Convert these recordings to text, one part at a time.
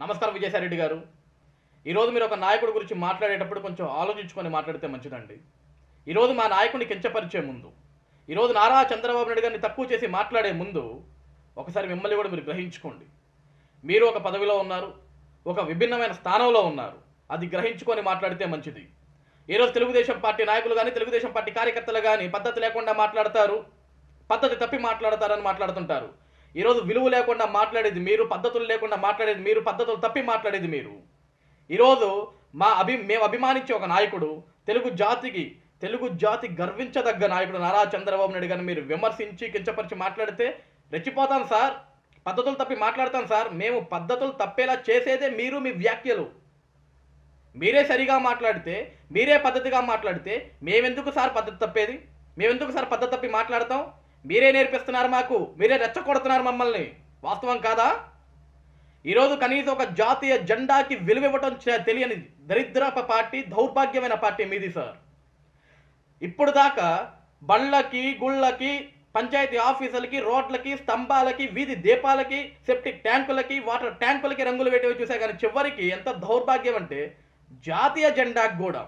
నమస్కారం విజయసాయిరెడ్డి గారు. ఈరోజు మీరు ఒక నాయకుడి గురించి మాట్లాడేటప్పుడు కొంచెం ఆలోచించుకొని మాట్లాడితే మంచిదండి. ఈరోజు మా నాయకుడిని కించపరిచే ముందు, ఈరోజు నారా చంద్రబాబు నాయుడు గారిని తక్కువ చేసి మాట్లాడే ముందు ఒకసారి మిమ్మల్ని కూడా మీరు గ్రహించుకోండి. మీరు ఒక పదవిలో ఉన్నారు, ఒక విభిన్నమైన స్థానంలో ఉన్నారు. అది గ్రహించుకొని మాట్లాడితే మంచిది. ఈరోజు తెలుగుదేశం పార్టీ నాయకులు కానీ తెలుగుదేశం పార్టీ కార్యకర్తలు కానీ పద్ధతి లేకుండా మాట్లాడతారు, పద్ధతి తప్పి మాట్లాడతారని మాట్లాడుతుంటారు. ఈరోజు విలువ లేకుండా మాట్లాడేది మీరు, పద్ధతులు లేకుండా మాట్లాడేది మీరు, పద్ధతులు తప్పి మాట్లాడేది మీరు. ఈరోజు మేము అభిమానించే ఒక నాయకుడు, తెలుగు జాతి గర్వించదగ్గ నాయకుడు నారా చంద్రబాబు నాయుడు గారిని మీరు విమర్శించి కించపరిచి మాట్లాడితే రెచ్చిపోతాం సార్. పద్ధతులు తప్పి మాట్లాడతాం సార్. మేము పద్ధతులు తప్పేలా చేసేదే మీరు, మీ వ్యాఖ్యలు. మీరే సరిగా మాట్లాడితే, మీరే పద్ధతిగా మాట్లాడితే మేమెందుకు సార్ పద్ధతి తప్పేది? మేమెందుకు సార్ పద్ధతి తప్పి మాట్లాడతాం? మీరే నేర్పిస్తున్నారు మాకు, మీరే రెచ్చగొడుతున్నారు మమ్మల్ని. వాస్తవం కాదా? ఈరోజు కనీసం ఒక జాతీయ జెండాకి విలువివ్వటం తెలియని దరిద్రప పార్టీ, దౌర్భాగ్యమైన పార్టీ మీది సార్. ఇప్పుడు దాకా బళ్ళకి, గుళ్ళకి, పంచాయతీ ఆఫీసులకి, రోడ్లకి, స్తంభాలకి, వీధి దీపాలకి, సెప్టిక్ ట్యాంకులకి, వాటర్ ట్యాంకులకి రంగులు పెట్టేవి చూసా. కానీ చివరికి ఎంత దౌర్భాగ్యం అంటే జాతీయ జెండాకు కూడా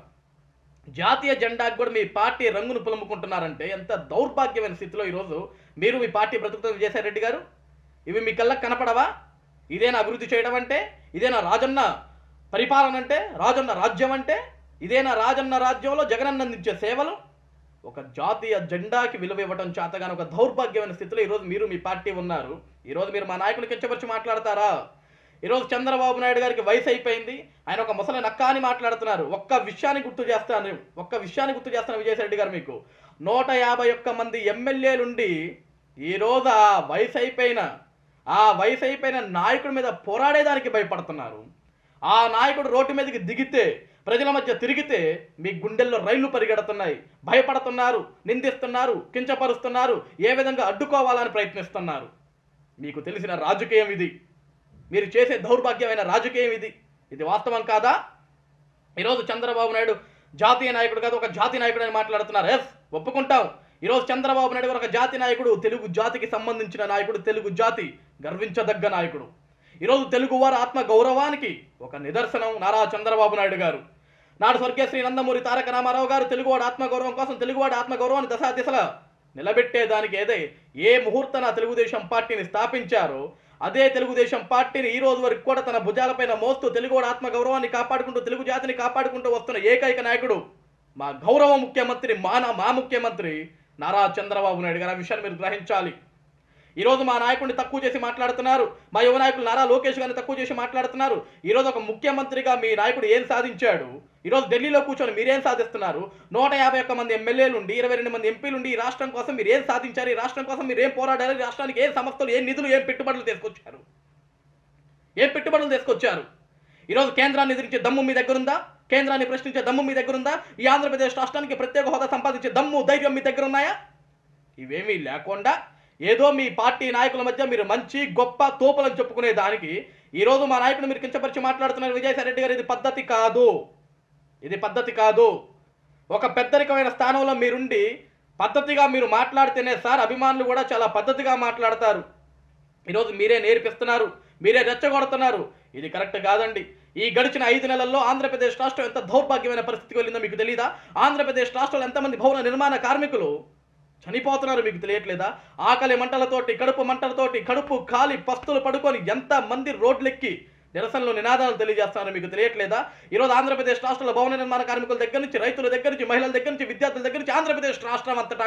మీ పార్టీ రంగును పులుముకుంటున్నారంటే ఎంత దౌర్భాగ్యమైన స్థితిలో ఈరోజు మీరు, మీ పార్టీ బ్రతుకుతుంది విజయసాయిరెడ్డి గారు. ఇవి మీ కళ్ళకు కనపడవా? ఇదేనా అభివృద్ధి చేయడం అంటే? ఇదేనా రాజన్న పరిపాలన అంటే? రాజన్న రాజ్యం అంటే ఇదేనా? రాజన్న రాజ్యంలో జగనన్న అందించే సేవలు? ఒక జాతీయ జెండాకి విలువ ఇవ్వడం చేతగాని ఒక దౌర్భాగ్యమైన స్థితిలో ఈరోజు మీరు, మీ పార్టీ ఉన్నారు. ఈరోజు మీరు మా నాయకులు కించపరిచి మాట్లాడతారా? ఈరోజు చంద్రబాబు నాయుడు గారికి వయసు అయిపోయింది, ఆయన ఒక ముసలి నక్క అని మాట్లాడుతున్నారు. ఒక్క విషయాన్ని గుర్తు చేస్తాను విజయసాయిరెడ్డి గారు, మీకు 151 మంది ఎమ్మెల్యేలుండి ఈరోజు ఆ వయసు అయిపోయిన నాయకుడి మీద పోరాడేదానికి భయపడుతున్నారు. ఆ నాయకుడు రోడ్డు మీదకి దిగితే, ప్రజల మధ్య తిరిగితే మీ గుండెల్లో రైళ్లు పరిగెడుతున్నాయి. భయపడుతున్నారు, నిందిస్తున్నారు, కించపరుస్తున్నారు, ఏ విధంగా అడ్డుకోవాలని ప్రయత్నిస్తున్నారు. మీకు తెలిసిన రాజకీయం ఇది. మీరు చేసే దౌర్భాగ్యమైన రాజకీయం ఇది. ఇది వాస్తవం కాదా? ఈరోజు చంద్రబాబు నాయుడు జాతీయ నాయకుడు కాదు, ఒక జాతి నాయకుడు అని మాట్లాడుతున్నారు. ఎస్, ఒప్పుకుంటాం. ఈరోజు చంద్రబాబు నాయుడు గారు ఒక జాతి నాయకుడు, తెలుగు జాతికి సంబంధించిన నాయకుడు, తెలుగు జాతి గర్వించదగ్గ నాయకుడు. ఈరోజు తెలుగు వారి ఆత్మ గౌరవానికి ఒక నిదర్శనం నారా చంద్రబాబు నాయుడు గారు. నాడు స్వర్గీయ శ్రీ నందమూరి తారక రామారావు గారు తెలుగువాడి ఆత్మగౌరవం కోసం, తెలుగువాడి ఆత్మగౌరవాన్ని దశ నిలబెట్టేదానికి ఏ ముహూర్తన తెలుగుదేశం పార్టీని స్థాపించారో అదే తెలుగుదేశం పార్టీని ఈ రోజు వరకు కూడా తన భుజాలపైన మోస్తూ తెలుగువాడి ఆత్మగౌరవాన్ని కాపాడుకుంటూ, తెలుగు జాతిని కాపాడుకుంటూ వస్తున్న ఏకైక నాయకుడు మా గౌరవ ముఖ్యమంత్రి, మా ముఖ్యమంత్రి నారా చంద్రబాబు నాయుడు గారు. ఆ విషయాన్ని మీరు గ్రహించాలి. ఈరోజు మా నాయకుడిని తక్కువ చేసి మాట్లాడుతున్నారు, మా యువ నాయకులు నారా లోకేష్ గారిని తక్కువ చేసి మాట్లాడుతున్నారు. ఈరోజు ఒక ముఖ్యమంత్రిగా మీ నాయకుడు ఏం సాధించాడు? ఈరోజు ఢిల్లీలో కూర్చొని మీరేం సాధిస్తున్నారు? 151 మంది ఎమ్మెల్యేలుండి, 22 మంది ఎంపీలుండి ఈ రాష్ట్రం కోసం మీరు ఏం సాధించారు? ఈ రాష్ట్రం కోసం మీరు ఏం పోరాడారు? ఈ రాష్ట్రానికి ఏం సంస్థలు, ఏం నిధులు, ఏం పెట్టుబడులు తీసుకొచ్చారు? ఈరోజు కేంద్రాన్ని ఎదిరించే దమ్ము మీ దగ్గర ఉందా? కేంద్రాన్ని ప్రశ్నించే దమ్ము మీ దగ్గర ఉందా? ఈ ఆంధ్రప్రదేశ్ రాష్ట్రానికి ప్రత్యేక హోదా సంపాదించే దమ్ము, ధైర్యం మీ దగ్గర ఉన్నాయా? ఇవేమీ లేకుండా ఏదో మీ పార్టీ నాయకుల మధ్య మీరు మంచి గొప్ప తోపులను చెప్పుకునే దానికి ఈరోజు మా నాయకుడు మీరు కించపరిచి మాట్లాడుతున్నారు విజయసాయిరెడ్డి గారు. ఇది పద్ధతి కాదు. ఒక పెద్దరికమైన స్థానంలో మీరుండి పద్ధతిగా మీరు మాట్లాడితేనే సార్ అభిమానులు కూడా చాలా పద్ధతిగా మాట్లాడతారు. ఈరోజు మీరే నేర్పిస్తున్నారు, మీరే రెచ్చగొడుతున్నారు. ఇది కరెక్ట్ కాదండి. ఈ గడిచిన 5 నెలల్లో ఆంధ్రప్రదేశ్ రాష్ట్రం ఎంత దౌర్భాగ్యమైన పరిస్థితికి వెళ్ళిందో మీకు తెలియదా? ఆంధ్రప్రదేశ్ రాష్ట్రంలో ఎంతమంది భవన నిర్మాణ కార్మికులు చనిపోతున్నారు మీకు తెలియట్లేదా? ఆకలి మంటలతోటి, కడుపు మంటలతోటి, కడుపు కాలి పస్తులు పడుకొని ఎంతమంది రోడ్లెక్కి నిరసనలు, నినాదాలు తెలియజేస్తున్నారు మీకు తెలియట్లేదా? ఈరోజు ఆంధ్రప్రదేశ్ రాష్ట్రంలో భవన నిర్మాణ కార్మికుల దగ్గర నుంచి, రైతుల దగ్గర నుంచి, మహిళల దగ్గర నుంచి, విద్యార్థుల దగ్గర నుంచి ఆంధ్రప్రదేశ్ రాష్ట్రం అంతటా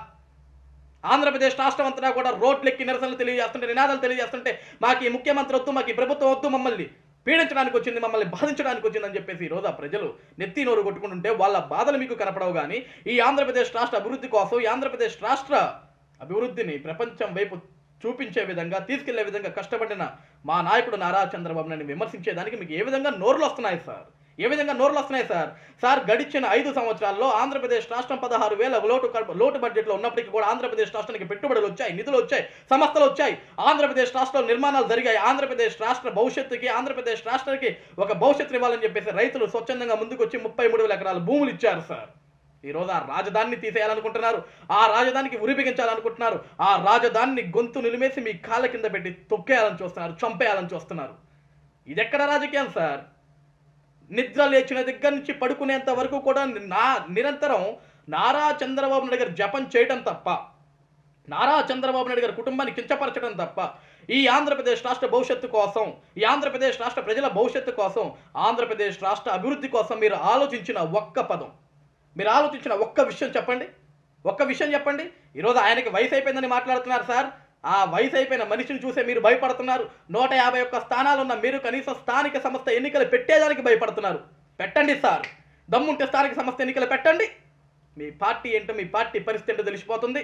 కూడా రోడ్లెక్కి నిరసనలు తెలియజేస్తుంటే, నినాదాలు తెలియజేస్తుంటే మాకు ఈ ముఖ్యమంత్రి వద్దు, మాకు ఈ ప్రభుత్వం వద్దు, మమ్మల్ని పీడించడానికి వచ్చింది, మమ్మల్ని బాధించడానికి వచ్చిందని చెప్పేసి ఈరోజు ఆ ప్రజలు నెత్తి నోరు కొట్టుకుంటుంటే వాళ్ళ బాధలు మీకు కనపడవు. కానీ ఈ ఆంధ్రప్రదేశ్ రాష్ట్ర అభివృద్ధి కోసం, ఈ ఆంధ్రప్రదేశ్ రాష్ట్ర అభివృద్ధిని ప్రపంచం వైపు చూపించే విధంగా, తీసుకెళ్లే విధంగా కష్టపడిన మా నాయకుడు నారా చంద్రబాబు నాయుడు విమర్శించేదానికి మీకు ఏ విధంగా నోరులు వస్తున్నాయి సార్? సార్ గడిచిన 5 సంవత్సరాల్లో ఆంధ్రప్రదేశ్ రాష్ట్రం 16,000 లోటు బడ్జెట్లో ఉన్నప్పటికీ కూడా ఆంధ్రప్రదేశ్ రాష్ట్రానికి పెట్టుబడులు వచ్చాయి, నిధులు వచ్చాయి, సంస్థలు వచ్చాయి, ఆంధ్రప్రదేశ్ రాష్ట్రంలో నిర్మాణాలు జరిగాయి. ఆంధ్రప్రదేశ్ రాష్ట్ర భవిష్యత్తుకి, ఆంధ్రప్రదేశ్ రాష్ట్రానికి ఒక భవిష్యత్తు ఇవ్వాలని చెప్పేసి రైతులు స్వచ్ఛందంగా ముందుకు వచ్చి 33,000 ఎకరాల భూములు ఇచ్చారు సార్. ఈరోజు ఆ రాజధానిని తీసేయాలనుకుంటున్నారు, ఆ రాజధానికి ఉరి బిగించాలనుకుంటున్నారు, ఆ రాజధానిని గొంతు నిలిమేసి మీ కాళ్ళ కింద పెట్టి తొక్కేయాలని చూస్తున్నారు, చంపేయాలని చూస్తున్నారు. ఇది ఎక్కడ రాజకీయం సార్? నిద్ర లేచిన దగ్గర నుంచి పడుకునేంత వరకు కూడా నిరంతరం నారా చంద్రబాబు నాయుడు గారు జపం చేయడం తప్ప, నారా చంద్రబాబు నాయుడు గారి కుటుంబాన్ని కించపరచడం తప్ప, ఈ ఆంధ్రప్రదేశ్ రాష్ట్ర భవిష్యత్తు కోసం, ఈ ఆంధ్రప్రదేశ్ రాష్ట్ర ప్రజల భవిష్యత్తు కోసం, ఆంధ్రప్రదేశ్ రాష్ట్ర అభివృద్ధి కోసం మీరు ఆలోచించిన ఒక్క పదం, మీరు ఆలోచించిన ఒక్క విషయం చెప్పండి, ఒక్క విషయం చెప్పండి. ఈరోజు ఆయనకి వయసు అయిపోయిందని మాట్లాడుతున్నారు సార్. ఆ వయసు అయిపోయిన మనిషిని చూసే మీరు భయపడుతున్నారు. 151 స్థానాలు ఉన్న మీరు కనీసం స్థానిక సంస్థ ఎన్నికలు పెట్టేదానికి భయపడుతున్నారు. పెట్టండి సార్, దమ్ముంటే స్థానిక సంస్థ ఎన్నికలు పెట్టండి. మీ పార్టీ ఏంటో, మీ పార్టీ పరిస్థితి ఏంటో తెలిసిపోతుంది.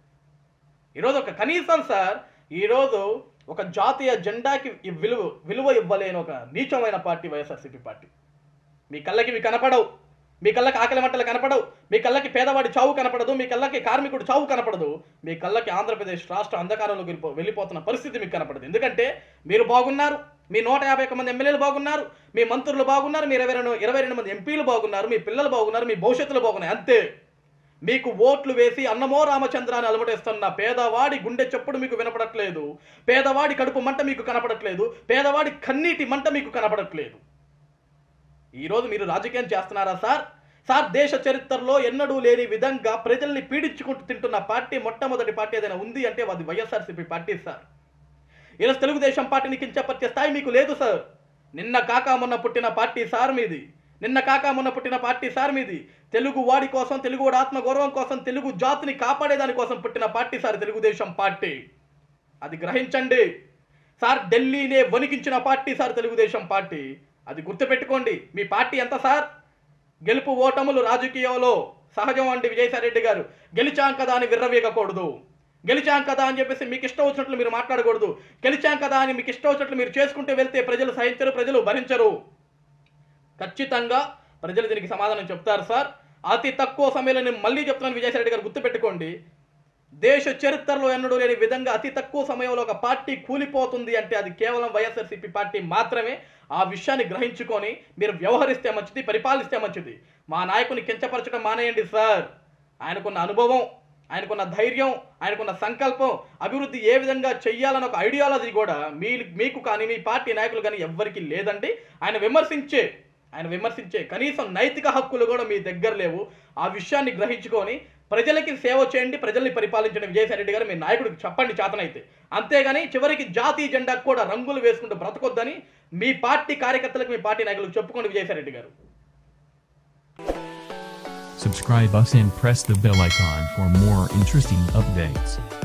ఈరోజు ఒక కనీసం సార్, ఈరోజు ఒక జాతీయ జెండాకి విలువ ఇవ్వలేని ఒక నీచమైన పార్టీ వైఎస్ఆర్సీపీ పార్టీ. మీ కళ్ళకి ఇవి కనపడవు, మీ కళ్ళకి ఆకలి మంటలు కనపడవు, మీ కళ్ళకి పేదవాడి చావు కనపడదు, మీ కళ్ళకి కార్మికుడు చావు కనపడదు, మీ కళ్ళకి ఆంధ్రప్రదేశ్ రాష్ట్ర అంధకారంలోకి వెళ్ళిపోతున్న పరిస్థితి మీకు కనపడదు. ఎందుకంటే మీరు బాగున్నారు, మీ 151 మంది ఎమ్మెల్యేలు బాగున్నారు, మీ మంత్రులు బాగున్నారు, మీ 22 మంది ఎంపీలు బాగున్నారు, మీ పిల్లలు బాగున్నారు, మీ భవిష్యత్తులు బాగున్నాయి. అంతే. మీకు ఓట్లు వేసి అన్నమో రామచంద్రాన్ని అలమటేస్తున్న పేదవాడి గుండె చప్పుడు మీకు వినపడట్లేదు, పేదవాడి కడుపు మంట మీకు కనపడట్లేదు, పేదవాడి కన్నీటి మంట మీకు కనపడట్లేదు. ఈరోజు మీరు రాజకీయం చేస్తున్నారా సార్? సార్, దేశ చరిత్రలో ఎన్నడూ లేని విధంగా ప్రజల్ని పీడించుకుంటూ తింటున్న పార్టీ, మొట్టమొదటి పార్టీ ఏదైనా ఉంది అంటే అది వైఎస్ఆర్సీపీ పార్టీ సార్. ఈరోజు తెలుగుదేశం పార్టీని కించపరిచే స్థాయి మీకు లేదు సార్. నిన్న కాక మొన్న పుట్టిన పార్టీ సార్ మీది, నిన్న కాక మొన్న పుట్టిన పార్టీ సార్ మీది. తెలుగు వాడి కోసం, తెలుగు వాడి ఆత్మగౌరవం కోసం, తెలుగు జాతిని కాపాడేదాని కోసం పుట్టిన పార్టీ సార్ తెలుగుదేశం పార్టీ. అది గ్రహించండి సార్. ఢిల్లీనే వణికించిన పార్టీ సార్ తెలుగుదేశం పార్టీ. అది గుర్తుపెట్టుకోండి. మీ పార్టీ ఎంత సార్? గెలుపు ఓటములు రాజకీయంలో సహజం అండి. విజయసాయిరెడ్డి గారు, గెలిచాం కదా అని విర్రవీగకూడదు. గెలిచాం కదా అని చెప్పేసి మీకు ఇష్టం వచ్చినట్లు మీరు మాట్లాడకూడదు. గెలిచాం కదా అని మీకు ఇష్టం వచ్చినట్లు మీరు చేసుకుంటూ వెళ్తే ప్రజలు సహించరు, ప్రజలు భరించరు. ఖచ్చితంగా ప్రజలు దీనికి సమాధానం చెప్తారు సార్. అతి తక్కువ సమయంలో నేను మళ్ళీ చెప్తున్నాను విజయసాయిరెడ్డి గారు, గుర్తుపెట్టుకోండి. దేశ చరిత్రలో ఎన్నడూ లేని విధంగా అతి తక్కువ సమయంలో ఒక పార్టీ కూలిపోతుంది అంటే అది కేవలం వైఎస్ఆర్సీపీ పార్టీ మాత్రమే. ఆ విషయాన్ని గ్రహించుకొని మీరు వ్యవహరిస్తే మంచిది, పరిపాలిస్తే మంచిది. మా నాయకుని కించపరచడం మానేయండి సార్. ఆయనకున్న అనుభవం, ఆయనకున్న ధైర్యం, ఆయనకున్న సంకల్పం, అభివృద్ధి ఏ విధంగా చెయ్యాలన్న ఒక ఐడియాలజీ కూడా మీకు కానీ మీ పార్టీ నాయకులు కానీ ఎవ్వరికీ లేదండి. ఆయన విమర్శించే కనీసం నైతిక హక్కులు కూడా మీ దగ్గర లేవు. ఆ విషయాన్ని గ్రహించుకొని ప్రజలకి సేవ చేయండి, ప్రజల్ని పరిపాలించండి. విజయసాయిరెడ్డి గారు, మీ నాయకుడికి చెప్పండి చేతనైతే. అంతేగాని చివరికి జాతీయ జెండాకు కూడా రంగులు వేసుకుంటూ బ్రతకొద్దని మీ పార్టీ కార్యకర్తలకు, మీ పార్టీ నాయకులకు చెప్పుకోండి విజయసాయిరెడ్డి గారు. Subscribe us and press the bell icon for more interesting updates.